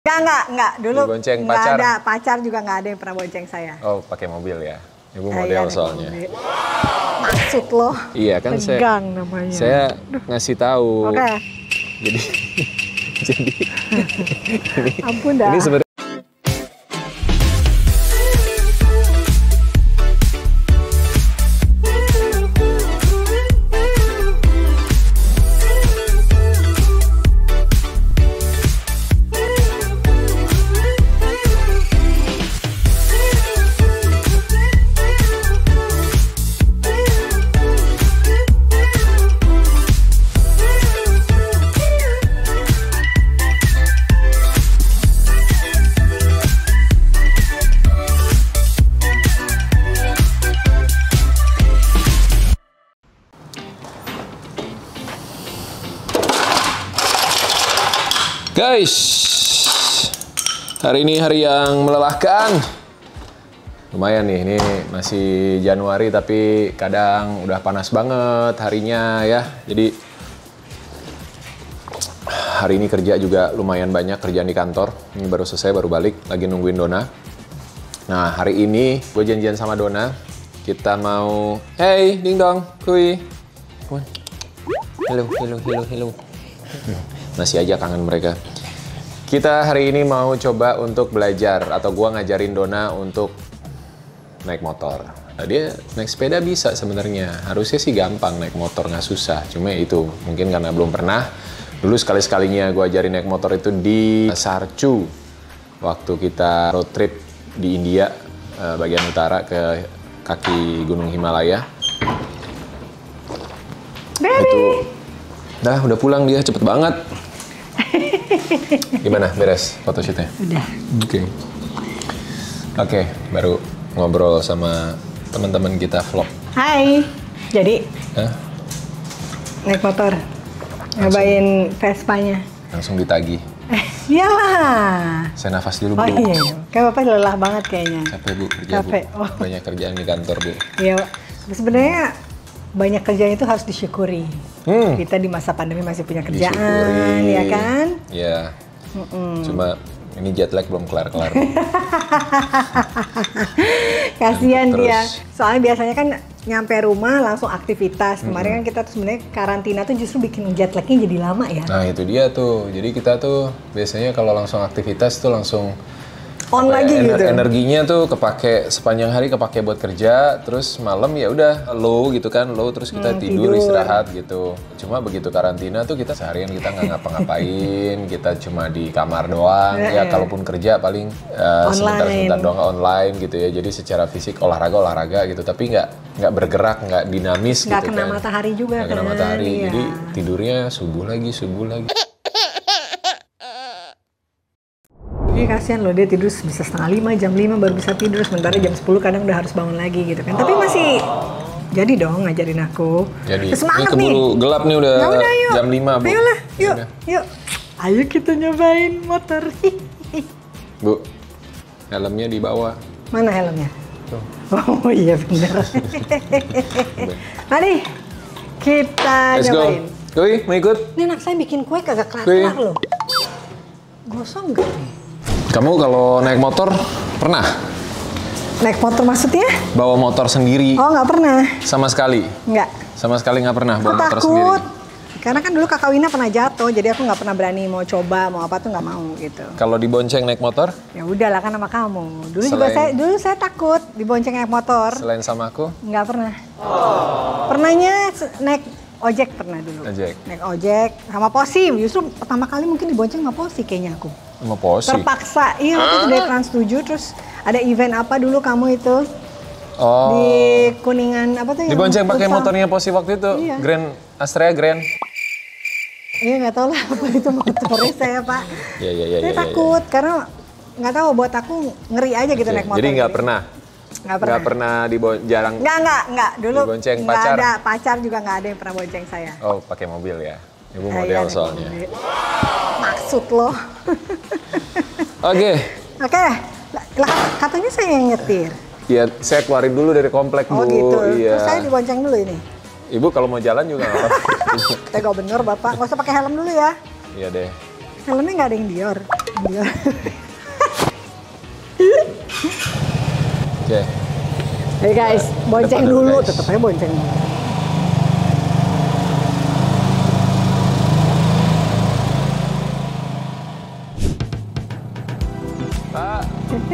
Enggak. Dulu dibonceng nggak pacar? ada, pacar juga nggak ada yang pernah bonceng saya. Oh, pakai mobil ya? Ibu model soalnya. Maksud lo? Iya kan tegang namanya. Saya ngasih tahu. Oke. Jadi Ampun dah. Ini sebenarnya guys, hari ini hari yang melelahkan. Lumayan nih, ini masih Januari tapi kadang udah panas banget harinya ya. Jadi hari ini kerja juga lumayan banyak, kerjaan di kantor. Ini baru selesai, baru balik, lagi nungguin Dona. Nah, hari ini gue janjian sama Dona. Kita mau, hey, ding dong, kui. Hello. Masih aja kangen mereka. Kita hari ini mau coba untuk belajar, atau gua ngajarin Dona untuk naik motor. Nah, dia naik sepeda bisa sebenarnya. Harusnya sih gampang naik motor, nggak susah. Cuma itu mungkin karena belum pernah. Dulu sekali-sekalinya gua ajarin naik motor itu di Sarchu. Waktu kita road trip di India, bagian utara ke kaki Gunung Himalaya. Itu, udah pulang dia, cepet banget. Gimana, beres photoshootnya? Udah. Oke, baru ngobrol sama teman-teman kita vlog. Hai. Jadi naik motor, nyobain Vespa-nya. Langsung ditagih. Iyalah. Saya nafas dulu, Bu. Oh iya, kayak Bapak lelah banget kayaknya. Capek, Bu, kerja, Capek. Bu. Banyak kerjaan di kantor, Bu. Iya, sebenarnya banyak kerjaan itu harus disyukuri. Kita di masa pandemi masih punya kerjaan, disyukuri. ya kan? Iya. Cuma ini jet lag belum kelar-kelar. Kasihan Terus. dia. Soalnya biasanya kan nyampe rumah langsung aktivitas. Kemarin kan kita tuh sebenarnya karantina tuh justru bikin jet lagnya jadi lama ya. Nah, itu dia tuh. Jadi kita tuh biasanya kalau langsung aktivitas tuh langsung On lagi gitu. Energinya tuh kepake sepanjang hari, kepake buat kerja, terus malam ya udah low gitu kan, low, terus kita tidur istirahat gitu. Cuma begitu karantina tuh kita seharian kita nggak ngapa-ngapain, kita cuma di kamar doang. Ya kalaupun kerja paling sebentar-sebentar doang online gitu ya. Jadi secara fisik olahraga gitu, tapi nggak bergerak, nggak dinamis nggak gitu kan. Nggak kena matahari juga nggak kena kan. matahari, Iya. jadi tidurnya subuh lagi. Iya, kasihan loh, dia tidur bisa setengah 5, jam 5 baru bisa tidur, sementara jam 10 kadang udah harus bangun lagi gitu kan. Tapi masih jadi dong ngajarin aku. Jadi semangat ini keburu gelap nih udah, yuk. jam 5, Bu. Ayolah, yuk. Yaudah. Yuk. Ayo kita nyobain motor. Bu, helmnya di bawah. Mana helmnya? Tuh. Oh iya benar. Mari kita Let's nyobain. go. Kui, mau ikut? Ini anak saya bikin kue kagak kelar loh. Gosong nggak nih? Kamu kalau naik motor pernah? Naik motor maksudnya? Bawa motor sendiri? Oh nggak pernah. Sama sekali? Nggak. Sama sekali nggak pernah bawa Aku motor takut. sendiri? Karena kan dulu kakak Wina pernah jatuh, jadi aku nggak pernah berani mau coba, mau apa tuh nggak mau gitu. Kalau dibonceng naik motor? Ya udahlah kan sama kamu. Dulu saya takut dibonceng naik motor. Selain sama aku? Nggak pernah. Pernahnya naik ojek pernah dulu. Ojek? Naik ojek sama Posi. Justru pertama kali mungkin dibonceng sama Posi kayaknya aku. Sama Posi? Terpaksa. Iya, waktu itu dari Trans 7 terus ada event apa dulu kamu itu? Oh. Di Kuningan apa tuh? Dibonceng pakai futsal. motornya Posi waktu itu? Iya. Grand Astrea Grand? Iya nggak tahu lah apa itu motornya saya Pak. Iya. Saya takut karena nggak tahu buat aku ngeri aja gitu naik motor. Jadi nggak pernah? Nggak pernah. Jarang? Nggak. Dulu dibonceng nggak pacar? ada, pacar juga nggak ada yang pernah bonceng saya. Oh, pakai mobil ya? Ibu Iya, model naik soalnya. mobil. Maksud lo. Oke. Lah katanya saya yang nyetir. Iya, saya keluarin dulu dari komplek, Bu. Oh gitu. Iya. Terus saya dibonceng dulu ini. Ibu kalau mau jalan juga nggak apa-apa. Tega bener Bapak, nggak usah pakai helm dulu ya. Iya deh. Helmnya nggak ada yang Dior. Iya. Oke. Hey guys, bonceng Depan dulu, guys. tetep aja bonceng dulu. Pak.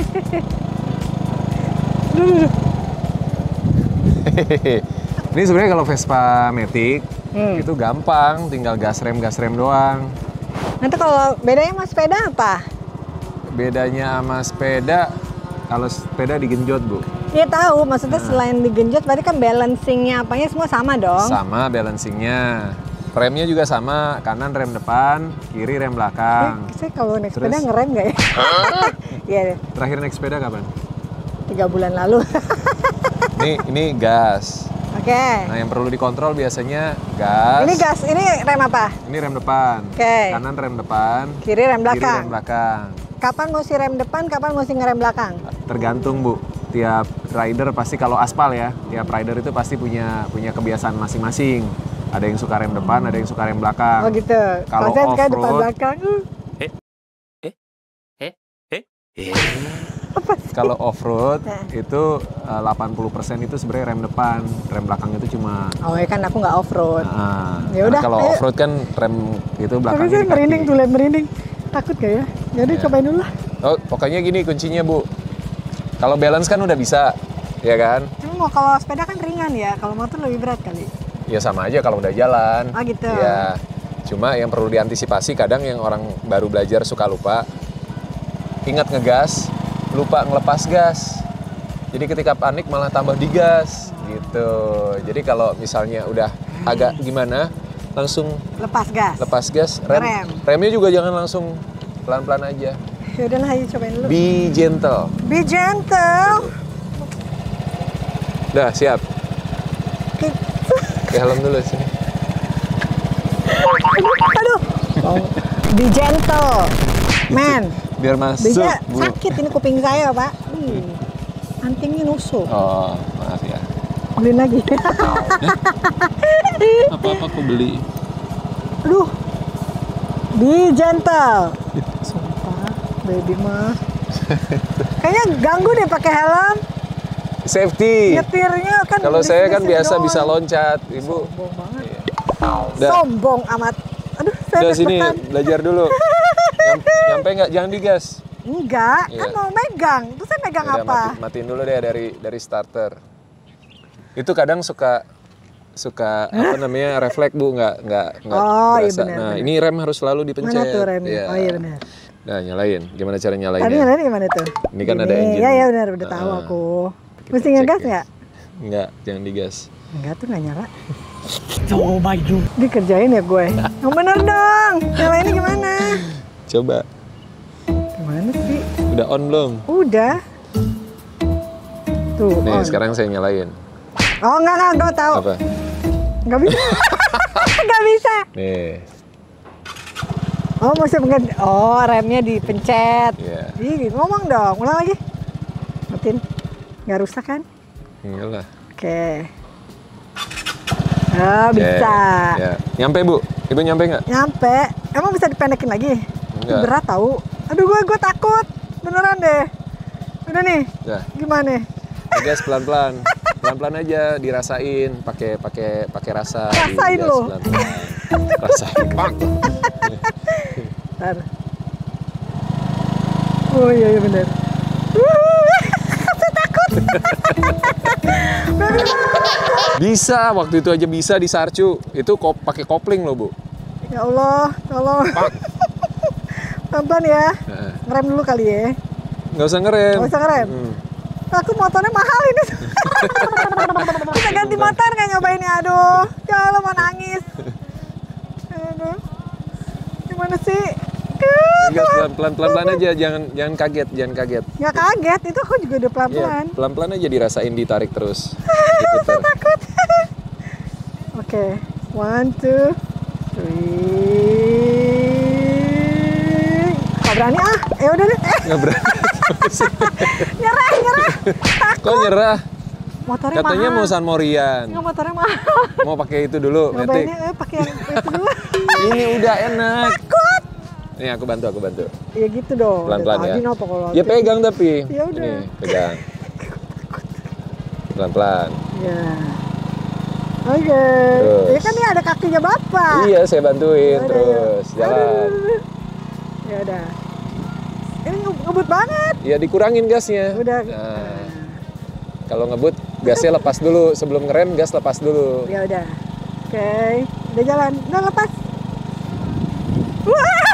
Ini sebenarnya kalau Vespa Matic itu gampang, tinggal gas rem doang. Nanti kalau bedanya sama sepeda apa? Bedanya sama sepeda, kalau sepeda digenjot, Bu. Iya tahu, maksudnya selain digenjot berarti kan balancingnya apanya semua sama dong. Sama balancingnya. Remnya juga sama, kanan rem depan, kiri rem belakang. Saya kalau naik Terus? sepeda ngerem nggak ya? Iya deh, Terakhir naik sepeda kapan? 3 bulan lalu. Ini gas. Oke. Nah, yang perlu dikontrol biasanya gas. Ini gas, ini rem apa? Ini rem depan. Oke. Kanan rem depan. Kiri rem Kiri belakang. rem belakang. Kapan mesti rem depan, kapan mesti ngerem belakang? Tergantung, Bu. Tiap rider pasti kalau aspal ya, tiap rider itu pasti punya kebiasaan masing-masing. Ada yang suka rem depan, ada yang suka rem belakang. Oh gitu. Kalau saya suka depan off-road, belakang. Apa sih? kalau off-road Nah. itu 80% itu sebenarnya rem depan, rem belakang itu cuma. Oh ya kan aku nggak off road. Nah, Ya udah, kalau ayo. off-road kan rem itu Tapi belakangnya saya di kaki. merinding tuh, lihat merinding. Takut gak ya? Jadi Ya. cobain dulu lah. Oh, pokoknya gini kuncinya, Bu. Kalau balance kan udah bisa, ya kan? Cuma mau kalau sepeda kan ringan ya, kalau motor lebih berat kali. Ya sama aja kalau udah jalan. Oh gitu. Ya, cuma yang perlu diantisipasi kadang yang orang baru belajar suka lupa. Ingat ngegas, lupa ngelepas gas. Jadi ketika panik malah tambah digas gitu. Jadi kalau misalnya udah agak gimana, langsung Lepas gas. lepas gas, Rem. remnya juga jangan langsung pelan-pelan aja. Ya udahlah, ayo cobain dulu. Be gentle. Be gentle. Dah, siap. Oke. Ke helm dulu sini. Aduh. Be gentle. Man. Biar masuk, Bisa Bu. sakit ini kuping saya, Pak. Antingnya nusuk. Oh, maaf ya. Beliin lagi. Apa-apa aku beli. Aduh. Be gentle. Sumpah, baby mah. Kayaknya ganggu deh pakai helm. Safety. Nyetirnya kan. Kalau saya kan bisnis-bisnis biasa doang. bisa loncat, Ibu. Sombong banget. Dah. Sombong amat. Aduh, saya Udah sini deg-degan. belajar dulu. Nyampe nggak? Jangan digas. Enggak, Iya. kan mau megang. Terus saya megang Yaudah, apa? matiin dulu deh dari starter. Itu kadang suka apa namanya refleks, Bu, nggak Oh, iya berasa. benar, Nah, benar. ini rem harus selalu dipencet. Mana tuh remnya? Iya. Oh iya benar. Nah, nyalain. Gimana cara Tadi nyalainnya? nyalain gimana tuh? Ini kan ada engine. Iya, iya benar, udah tahu Ah. aku. Mesti Cek ngegas ya. nggak? Nggak, jangan digas. Enggak tuh nggak nyala. Coba yuk. Dikerjain ya gue. Yang bener dong. Nyalainnya gimana? Coba. Gimana sih? Udah on belum? Udah. Tuh, Nih, on. sekarang saya nyalain. Oh enggak, gue tahu. Apa? Nggak bisa. Nggak bisa. Nih. Oh, mesti pengen. Oh, remnya dipencet. Iya. Ih, ngomong dong. Ulang lagi. Matiin. Nggak rusak kan? Enggak lah. Oke. Oh, bisa. Ya. Nyampe, Bu? Ibu nyampe nggak? Nyampe. Emang bisa dipendekin lagi? Enggak. Berat tahu. Aduh, gue takut. Beneran deh. Udah nih. Udah. Gimana? Gas pelan-pelan. Pelan-pelan aja dirasain, pakai rasa. Rasain digas lo. pelan-pelan. Rasain. Ntar. Oh iya, iya bener. Saya takut. Baby, Bisa, waktu itu aja bisa di Sarcu. Itu pakai kopling loh, Bu. ya Allah, tolong. Pelan-pelan ya. Heeh. Ngerem dulu kali ya. Nggak usah ngerem. Nggak usah ngerem. Aku motornya mahal ini. Bisa ganti motor nggak nyobainnya? Aduh, ya Allah mau nangis. Aduh, gimana sih? Gas pelan-pelan aja, jangan kaget. Nggak kaget, itu aku juga udah Iya, pelan-pelan. pelan-pelan aja dirasain, ditarik terus. Saya takut. Oke, 1, 2, 3. Gak berani ah, ya udah deh. Nggak berani. Nyerah. Takut. Kok nyerah? Motornya Katanya mahal. mau San Morian. Nggak, motornya mahal. Mau pakai itu dulu, Matic. Nyobainnya pakai yang itu dulu. Ini udah enak. Takut. Nih aku bantu. Ya gitu dong. Pelan-pelan Dari ya. tadi kenapa kalau Ya pegang tapi. Ya udah. Nih, pegang. Pelan-pelan. Ya. Oke. Terus. Ya kan ini ada kakinya Bapak. Iya, saya bantuin Yaudah, terus. yuk. Jalan. Ya udah. Ini ngebut banget. Ya dikurangin gasnya. Udah. Nah, kalau ngebut gasnya lepas dulu. Sebelum ngerem gas lepas dulu. Ya udah. Oke. Udah jalan. Udah lepas. Wah.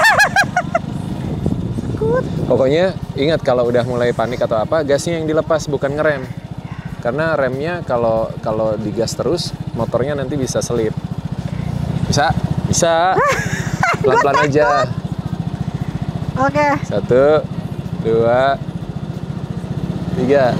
Takut. Pokoknya ingat kalau udah mulai panik atau apa, gasnya yang dilepas bukan ngerem. Karena remnya kalau digas terus, motornya nanti bisa selip. Bisa. Pelan-pelan aja. Oke. 1, 2, 3.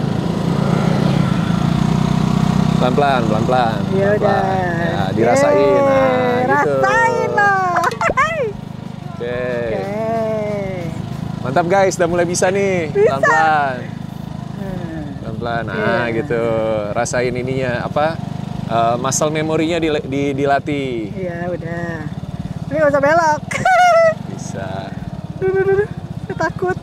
Pelan-pelan. Ya udah. Ya, dirasain. Nah, gitu. Rasain loh. Oke. Oke. Mantap guys, udah mulai bisa nih. Bisa. Pelan-pelan. Hmm. Nah Iya. gitu. Rasain ininya apa? Muscle memorinya dilatih. Iya udah. Ini nggak usah belok. Bisa. Duh. Saya takut.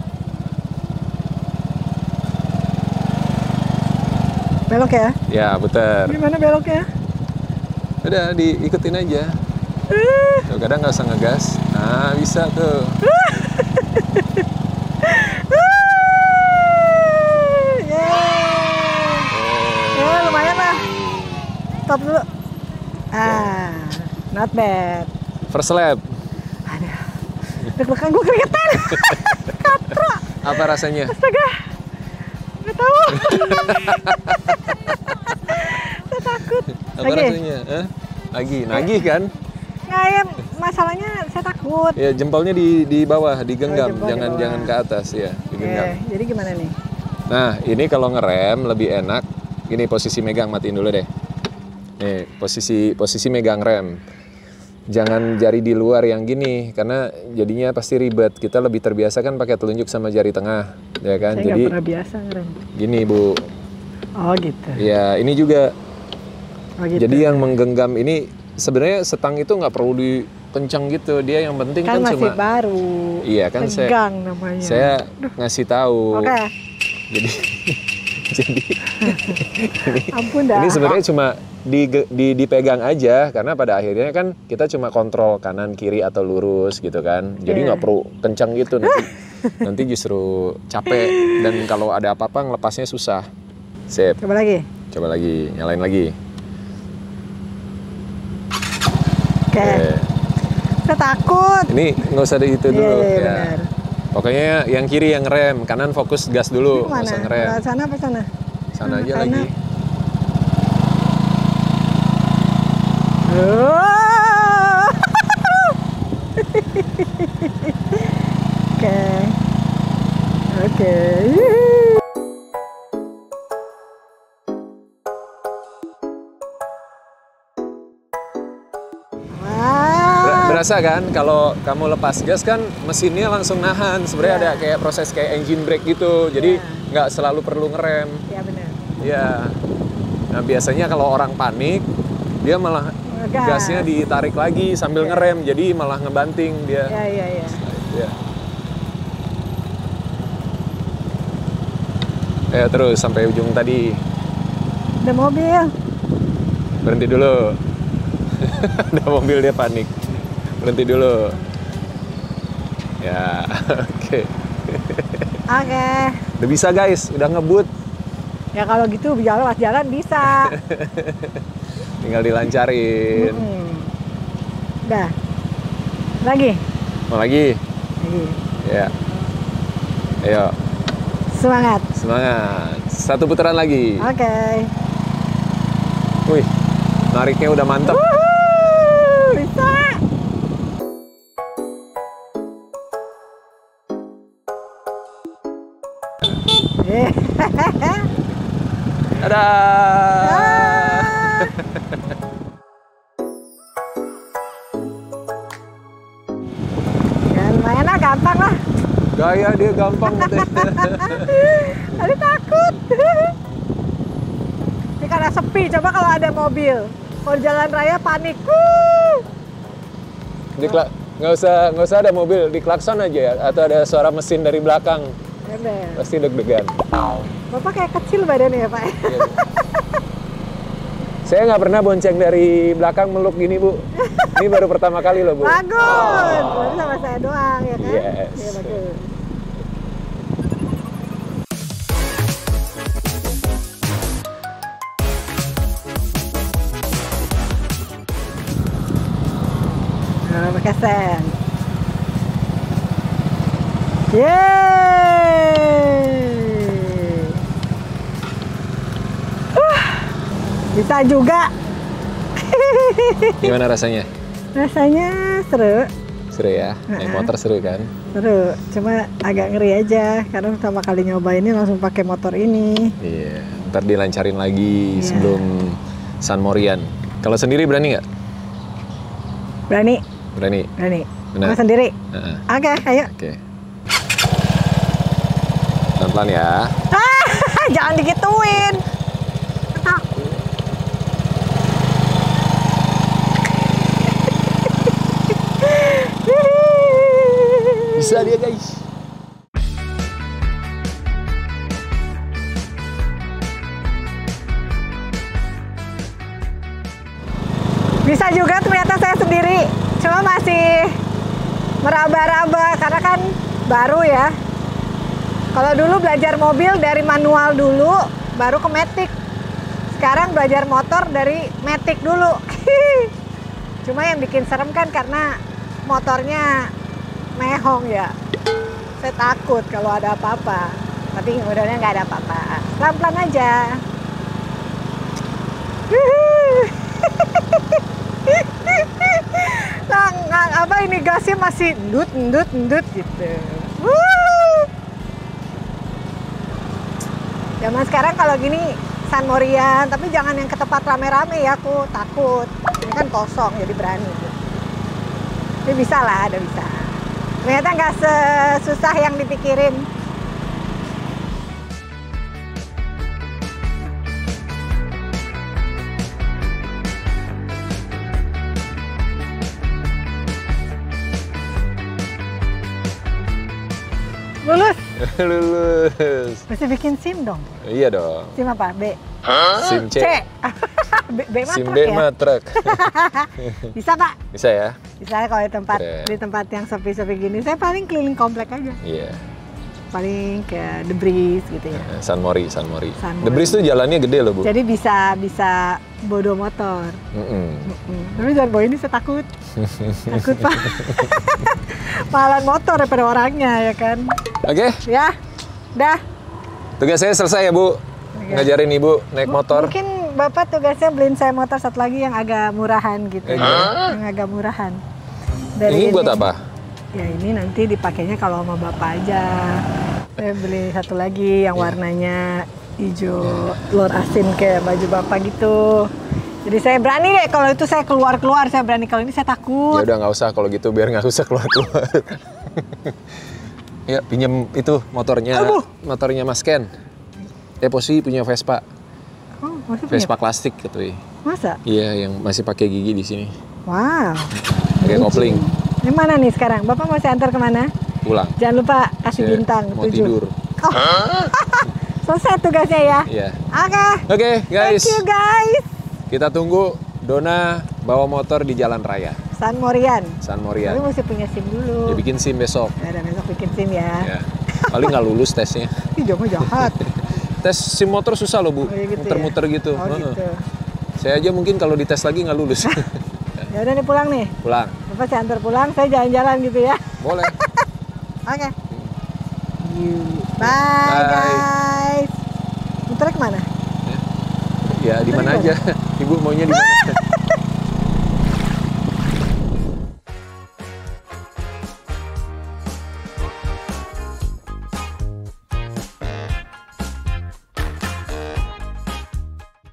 Belok ya? Ya, puter. Gimana beloknya? Udah diikutin aja. Tuh, kadang nggak usah ngegas. Nah, bisa tuh. Ya lumayan lah. Stop dulu. Not bad. First lap. Aduh. Deg-degan gue keringetan. Katro. Apa rasanya? Astaga. Nggak tahu. Saya takut. Apa rasanya? Nagih kan? Nggak ya, masalahnya saya takut. Ya, jempolnya di bawah, digenggam. jempol di bawah. Jangan ke atas ya, digenggam. Jadi gimana nih? Nah, ini kalau ngerem lebih enak. Ini posisi megang, matiin dulu deh. Nih, posisi megang rem. Jangan jari di luar yang gini, karena jadinya pasti ribet. Kita lebih terbiasa kan pakai telunjuk sama jari tengah, ya kan? Saya Jadi nggak pernah biasa ngerem. gini Bu. Oh gitu. Ya, ini juga. Oh gitu. Jadi yang menggenggam ini sebenarnya setang itu nggak perlu dikencang gitu. Dia yang penting kan kan masih cuma. baru. Iya kan Tegang namanya. saya ngasih tahu. Oke. Jadi Ampun dah. ini sebenarnya cuma dipegang aja, karena pada akhirnya kan kita cuma kontrol kanan kiri atau lurus gitu kan. Jadi nggak perlu kencang gitu, nanti justru capek, dan kalau ada apa-apa ngelepasnya susah. Sip. Coba lagi. Coba lagi, nyalain lagi. Oke. Saya takut. Ini nggak usah itu dulu. Iya, Ya. benar. Pokoknya yang kiri yang rem, kanan fokus gas dulu, nggak Mana? usah ngerem. Sana apa sana? Sana aja Sana. lagi. Oh. Oke. Oke. Berasa kan kalau kamu lepas gas kan mesinnya langsung nahan. Sebenarnya ada kayak proses kayak engine brake gitu. Jadi nggak selalu perlu ngerem. Ya benar. Ya. Nah biasanya kalau orang panik dia malah gasnya ditarik lagi sambil ngerem. Jadi malah ngebanting dia. Ya. Ya. Ya terus sampai ujung tadi. Ada mobil. Berhenti dulu. Ada mobil dia panik. Berhenti dulu. Ya, oke. Oke. Udah bisa guys, udah ngebut. Ya kalau gitu jalan bisa. Tinggal dilancarin. Udah. Lagi. Mau lagi? Lagi. Ya. Ayo, Semangat. semangat. Satu putaran lagi. Oke. Wih, nariknya udah mantep. Bisa. Dadah. Ya lumayan lah, gampang lah. Gaya dia gampang katanya. Tadi takut. Ini karena sepi, coba kalau ada mobil. Kalau jalan raya panik. nggak usah ada mobil, di klakson aja ya, atau ada suara mesin dari belakang. Ada. Pasti deg-degan. Bapak kayak kecil badannya ya Pak. Iya, Bu. Saya nggak pernah bonceng dari belakang meluk gini, Bu. Ini baru pertama kali loh, Bu. Bagus. Baru sama saya doang ya kan? Yes. Iya bagus. Nah, pakai sen. Yeay. Bisa juga. Gimana rasanya? Rasanya seru. Seru ya? Naik motor seru kan? Seru, cuma agak ngeri aja karena pertama kali nyoba ini langsung pakai motor ini. Iya, ntar dilancarin lagi Iya. sebelum San Morian. Kalau sendiri berani nggak? Berani? Berani. Berani. Benar. Mau sendiri? Heeh. Oke, ayo. Oke. Pelan-pelan ya. Jangan digituin. Takut. Bisa dia guys. Bisa juga ternyata saya sendiri. Cuma masih meraba-raba karena kan baru ya. Kalau dulu belajar mobil dari manual dulu, baru ke matic. Sekarang belajar motor dari matic dulu. Cuma yang bikin serem kan karena motornya mehong ya. Saya takut kalau ada apa-apa. Tapi mudah-mudahan nggak ada apa-apa. Pelan-pelan aja. Nah, apa ini gasnya masih endut gitu. Zaman sekarang kalau gini San Morian, tapi jangan yang ke tempat rame-rame ya, aku takut. Ini kan kosong jadi berani. Tapi bisa lah, ada bisa. Ternyata nggak sesusah yang dipikirin. Lulus. Lulus. Mesti bikin SIM dong. Iya dong. SIM apa? B? SIM C. C. B mah SIM truk D ya? mah truk. Bisa Pak? Bisa ya? Bisa kalau Keren. di tempat yang sepi-sepi gini. Saya paling keliling komplek aja. Iya. Paling ke The Breeze gitu ya. San Mori. San Mori. The Breeze tuh jalannya gede loh, Bu. Jadi bisa bodo motor. Tapi jangan bawa ini, saya takut. Takut Pak. Malah motor daripada orangnya ya kan. Oke, Ya, dah. tugas saya selesai ya, Bu. Ngajarin Ibu naik motor. Mungkin Bapak tugasnya beliin saya motor satu lagi yang agak murahan gitu. Yang agak murahan. Ini buat apa? Ya ini nanti dipakainya kalau sama Bapak aja. Saya beli satu lagi yang warnanya hijau telur asin kayak baju Bapak gitu. Jadi saya berani deh kalau itu saya keluar-keluar, saya berani. Kalau ini saya Ya takut. udah nggak usah kalau gitu, biar nggak usah keluar-keluar. Ya pinjam itu motornya, motornya Mas Ken. Posisi punya Vespa, Oh, masih punya? Vespa klasik gitu ya. Masa? Iya, yang masih pakai gigi di sini. Wow. Pakai kopling. Ini mana nih sekarang? Bapak mau saya antar kemana? Pulang. Jangan lupa kasih Saya bintang mau 7. tidur. Oh. Selesai tugasnya ya? Iya. Oke. Oke, guys. Thank you guys. Kita tunggu Dona bawa motor di jalan raya San Morian. San Tapi Morian. mesti punya SIM dulu. Ya bikin SIM besok. Ya udah besok bikin SIM ya. Ya. Paling nggak lulus tesnya. Ih, jangan jahat. Tes SIM motor susah loh, Bu. Oh, iya gitu Muter-muter ya? gitu. Oh Heeh. gitu. Saya aja mungkin kalau dites lagi nggak lulus. Ya udah nih pulang nih. Pulang. Bapak saya antar pulang, saya jalan-jalan gitu ya. Boleh. Oke. Bye, guys. Muternya kemana? Ya di mana aja. Ibu maunya di mana?